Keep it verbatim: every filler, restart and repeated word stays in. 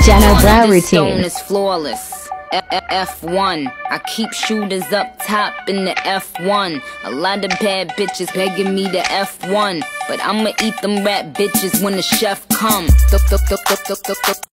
Jenna Brow This stone routine. is flawless. F one. I keep shooters up top in the F one. A lot of bad bitches begging me to F one, but I'ma eat them rat bitches when the chef come.